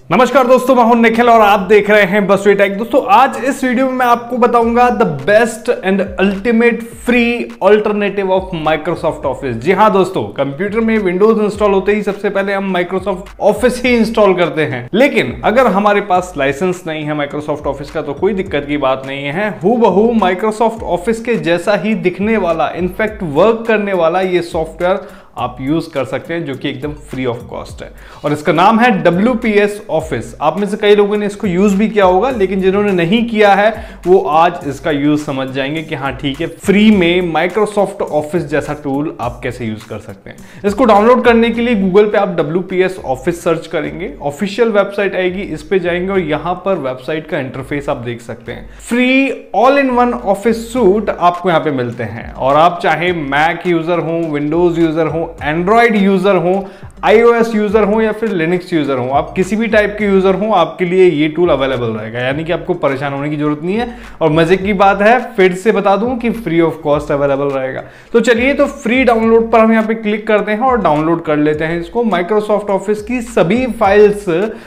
नमस्कार दोस्तों, मैं हूं निखिल और आप देख रहे हैं बसवे टेक। दोस्तों आज इस वीडियो में मैं आपको बताऊंगा the best and ultimate free alternative of Microsoft Office. जी हां दोस्तों, कंप्यूटर में विंडोज इंस्टॉल होते ही सबसे पहले हम माइक्रोसॉफ्ट ऑफिस ही इंस्टॉल करते हैं, लेकिन अगर हमारे पास लाइसेंस नहीं है माइक्रोसॉफ्ट ऑफिस का तो कोई दिक्कत की बात नहीं है। हूबहू माइक्रोसॉफ्ट ऑफिस के जैसा ही दिखने वाला, इनफैक्ट वर्क करने वाला ये सॉफ्टवेयर आप यूज कर सकते हैं, जो कि एकदम फ्री ऑफ कॉस्ट है और इसका नाम है WPS ऑफिस। आप में से कई लोगों ने इसको यूज भी किया होगा, लेकिन जिन्होंने नहीं किया है वो आज इसका यूज समझ जाएंगे कि हाँ ठीक है, फ्री में माइक्रोसॉफ्ट ऑफिस जैसा टूल आप कैसे यूज कर सकते हैं। इसको डाउनलोड करने के लिए गूगल पे आप WPS ऑफिस सर्च करेंगे, ऑफिशियल वेबसाइट आएगी, इस पे जाएंगे और यहां पर वेबसाइट का इंटरफेस आप देख सकते हैं। Free all in one office suite आपको यहां पे मिलते हैं और आप चाहे मैक यूजर हो, विंडोज यूजर हो, एंड्रॉइड यूजर हो, iOS यूजर हो या फिर लिनक्स यूजर हो, आप किसी भी टाइप के यूजर हो, आपके लिए ये टूल अवेलेबल रहेगा, यानी कि आपको परेशान होने की जरूरत नहीं है। और मजे की बात है, फिर से बता दूं कि फ्री ऑफ कॉस्ट अवेलेबल रहेगा। तो चलिए, तो फ्री डाउनलोड पर हम यहाँ पे क्लिक करते हैं और डाउनलोड कर लेते हैं इसको। माइक्रोसॉफ्ट ऑफिस की सभी फाइल्स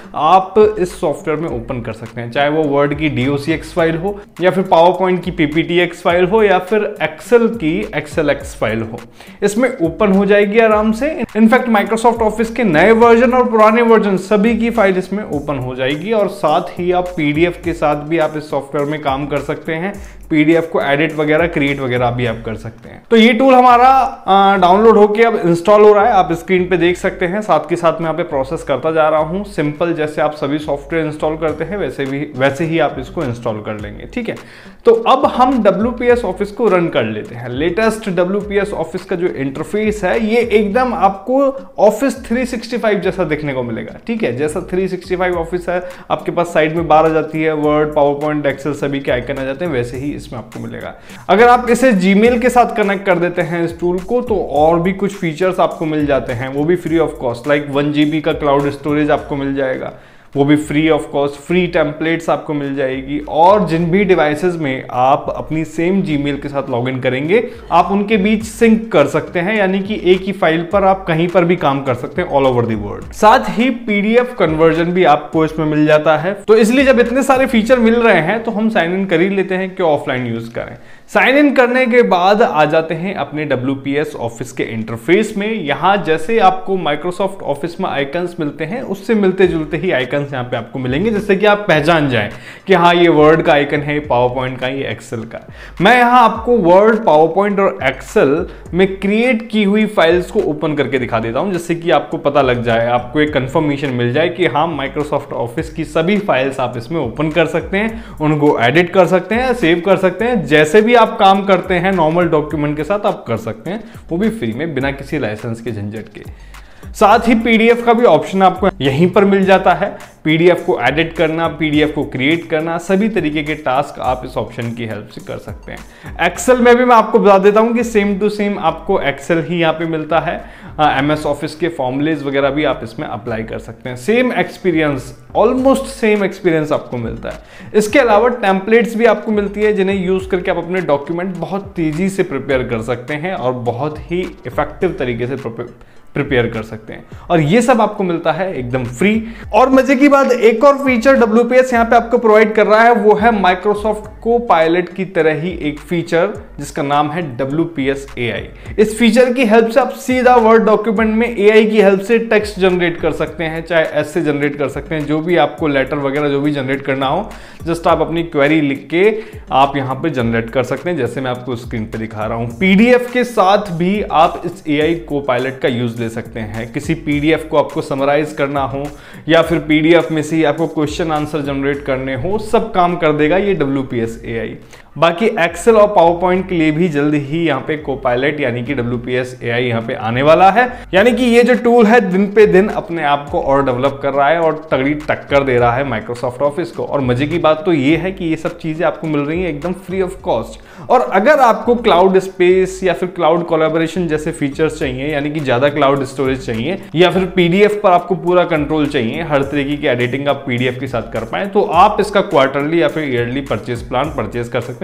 आप इस सॉफ्टवेयर में ओपन कर सकते हैं, चाहे वो वर्ड की docx फाइल हो या फिर पावर पॉइंट की pptx फाइल हो या फिर एक्सेल की xlx फाइल हो, इसमें ओपन हो जाएगी आराम से। इनफैक्ट माइक्रोसॉफ्ट ऑफिस के नए वर्जन और पुराने वर्जन सभी की फाइल इसमें ओपन हो जाएगी और साथ ही आप पीडीएफ के साथ भी आप इस सॉफ्टवेयर में काम कर सकते हैं। पीडीएफ को एडिट वगैरह, क्रिएट वगैरह भी आप कर सकते हैं। तो ये टूल हमारा डाउनलोड होके अब इंस्टॉल हो रहा है, आप स्क्रीन पे देख सकते हैं। साथ के साथ मैं यहाँ पे प्रोसेस करता जा रहा हूँ। सिंपल, जैसे आप सभी सॉफ्टवेयर इंस्टॉल करते हैं वैसे ही आप इसको इंस्टॉल कर लेंगे, ठीक है। तो अब हम WPS ऑफिस को रन कर लेते हैं। लेटेस्ट WPS ऑफिस का जो इंटरफेस है ये एकदम आपको ऑफिस 365 जैसा देखने को मिलेगा, ठीक है। जैसा 365 ऑफिस है, आपके पास साइड में बार आ जाती है, वर्ड, पावर पॉइंट, एक्सेल सभी के आइकन आ जाते हैं, वैसे ही इसमें आपको मिलेगा। अगर आप इसे जीमेल के साथ कनेक्ट कर देते हैं इस टूल को, तो और भी कुछ फीचर्स आपको मिल जाते हैं, वो भी free of cost. Like 1 GB का क्लाउड स्टोरेज आपको मिल जाएगा, वो भी free of cost. Free templates आपको मिल जाएगी और जिन भी डिवाइसेस में आप अपनी सेम जीमेल के साथ लॉगिन करेंगे, आप उनके बीच सिंक कर सकते हैं, यानी कि एक ही फाइल पर आप कहीं पर भी काम कर सकते हैं ऑल ओवर द वर्ल्ड। साथ ही PDF कन्वर्जन भी आपको इसमें मिल जाता है। तो इसलिए जब इतने सारे फीचर मिल रहे हैं तो हम साइन इन कर ही लेते हैं, क्यों ऑफलाइन यूज करें। साइन इन करने के बाद आ जाते हैं अपने WPS ऑफिस के इंटरफेस में। यहां जैसे आपको माइक्रोसॉफ्ट ऑफिस में आइकन्स मिलते हैं, उससे मिलते जुलते ही आइकन्स यहां पे आपको मिलेंगे, जिससे कि आप पहचान जाएं कि हाँ ये वर्ड का आइकन है, पावर पॉइंट का, ये एक्सेल का। मैं यहां आपको वर्ड, पावर पॉइंट और एक्सेल में क्रिएट की हुई फाइल्स को ओपन करके दिखा देता हूं, जिससे कि आपको पता लग जाए, आपको एक कंफर्मेशन मिल जाए कि हाँ माइक्रोसॉफ्ट ऑफिस की सभी फाइल्स आप इसमें ओपन कर सकते हैं, उनको एडिट कर सकते हैं, सेव कर सकते हैं, जैसे भी आप काम करते हैं नॉर्मल डॉक्यूमेंट के साथ आप कर सकते हैं, वो भी फ्री में, बिना किसी लाइसेंस के झंझट के। साथ ही PDF का भी ऑप्शन आपको यहीं पर मिल जाता है। PDF को एडिट करना, PDF को क्रिएट करना, सभी तरीके के टास्क आप इस ऑप्शन की हेल्प से कर सकते हैं। एक्सेल में भी मैं आपको बता देता हूं कि सेम टू सेम आपको एक्सेल ही यहां पे मिलता है। MS ऑफिस के फॉर्मूलेज वगैरह भी आप इसमें अप्लाई कर सकते हैं। Same experience, almost same experience आपको मिलता है। इसके अलावा टेम्पलेट्स भी आपको मिलती है, जिन्हें यूज करके आप अपने डॉक्यूमेंट बहुत तेजी से प्रिपेयर कर सकते हैं और बहुत ही इफेक्टिव तरीके से प्रिपेयर कर सकते हैं, और ये सब आपको मिलता है एकदम फ्री। और मजे की बात, एक और फीचर WPS यहां पे आपको प्रोवाइड कर रहा है, वो है माइक्रोसॉफ्ट को-पायलट की तरह ही एक फीचर जिसका नाम है WPS AI। इस फीचर की हेल्प से आप सीधा वर्ड डॉक्यूमेंट में AI की हेल्प से टेक्स्ट जनरेट कर सकते हैं, चाहे ऐसे जनरेट कर सकते हैं, जो भी आपको लेटर वगैरह जो भी जनरेट करना हो, जस्ट आप अपनी क्वेरी लिख के आप यहां पे जनरेट कर सकते हैं, जैसे मैं आपको स्क्रीन पे दिखा रहा हूं। PDF के साथ भी आप इस AI को-पायलट का यूज ले सकते हैं। किसी PDF को आपको समराइज करना हो या फिर PDF में से ही आपको क्वेश्चन आंसर जनरेट करने हो, सब काम कर देगा ये WPS AI। बाकी एक्सेल और पावर पॉइंट के लिए भी जल्द ही यहाँ पे को-पायलट यानी कि WPS AI यहाँ पे आने वाला है। यानी कि ये जो टूल है दिन पे दिन अपने आप को और डेवलप कर रहा है और तगड़ी टक्कर दे रहा है माइक्रोसॉफ्ट ऑफिस को। और मजे की बात तो ये है कि ये सब चीजें आपको मिल रही हैं एकदम फ्री ऑफ कॉस्ट। और अगर आपको क्लाउड स्पेस या फिर क्लाउड कोलैबोरेशन जैसे फीचर्स चाहिए, यानी कि ज्यादा क्लाउड स्टोरेज चाहिए, या फिर PDF पर आपको पूरा कंट्रोल चाहिए, हर तरीके की एडिटिंग आप PDF के साथ कर पाए, तो आप इसका क्वार्टरली या फिर ईयरली परचेज प्लान परचेज कर सकते हैं,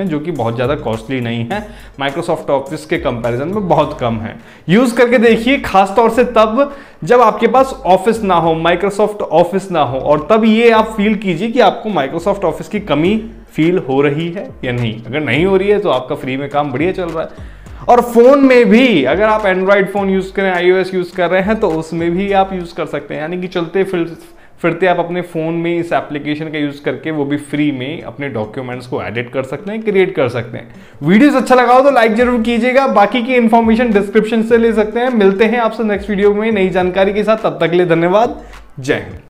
हैं जो कि बहुत ज़्यादा कॉस्टली नहीं है, माइक्रोसॉफ्ट ऑफिस के कंपैरिजन में बहुत कम है। यूज़ करके देखिए, खासतौर से तब जब आपके पास ऑफिस ना हो, माइक्रोसॉफ्ट ऑफिस ना हो, और तब ये आप फील कीजिए कि आपको माइक्रोसॉफ्ट ऑफिस की कमी फील हो रही है या नहीं। अगर नहीं हो रही है तो आपका फ्री में काम बढ़िया चल रहा है। और फोन में भी अगर आप एंड्रॉयड फोन यूज करें, iOS यूज कर रहे हैं, तो उसमें भी आप यूज कर सकते हैं। यानी कि चलते फिरते आप अपने फोन में इस एप्लीकेशन का यूज करके वो भी फ्री में अपने डॉक्यूमेंट्स को एडिट कर सकते हैं, क्रिएट कर सकते हैं। वीडियोस अच्छा लगा हो तो लाइक जरूर कीजिएगा। बाकी की इंफॉर्मेशन डिस्क्रिप्शन से ले सकते हैं। मिलते हैं आपसे नेक्स्ट वीडियो में नई जानकारी के साथ। तब तक के लिए धन्यवाद। जय हिंद।